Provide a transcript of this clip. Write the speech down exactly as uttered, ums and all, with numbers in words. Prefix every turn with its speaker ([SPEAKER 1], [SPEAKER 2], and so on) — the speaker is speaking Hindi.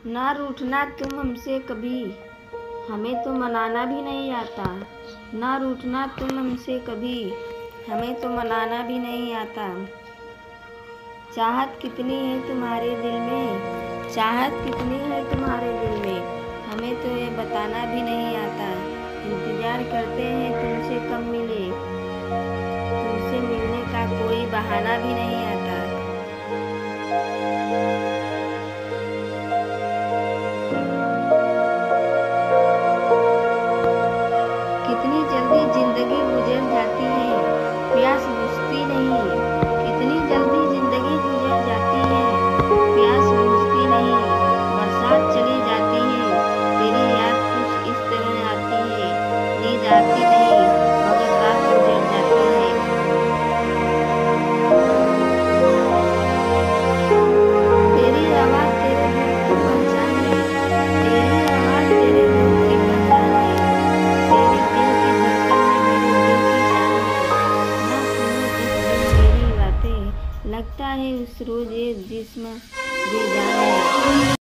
[SPEAKER 1] ना रूठना तुम हमसे कभी, हमें तो मनाना भी नहीं आता। ना रूठना तुम हमसे कभी, हमें तो मनाना भी नहीं आता। चाहत कितनी है तुम्हारे दिल में, चाहत कितनी है तुम्हारे दिल में, हमें तो ये बताना भी नहीं आता। इंतज़ार करते हैं तुमसे कब मिले, तुमसे मिलने का कोई बहाना भी नहीं आता। कितनी जल्दी जिंदगी गुजर जाती है, प्यास बुझती नहीं। कितनी जल्दी जिंदगी गुजर जाती है, प्यास बुझती नहीं। बरसात चली जाती है, तेरी याद कुछ इस तरह आती है। नींद आती नहीं मगर रात गुजर जाती है। तेरी आवाज़ तेरे दिल की पहचान है, तेरी आवाज़ तेरे दिल की पहचान है। तेरे दिल की धड़कन में मेरे दिल की जान है। ना सुनो जिस दिन मेरी बातें, लगता है उस रोज़ ये जिस्म बेजान है।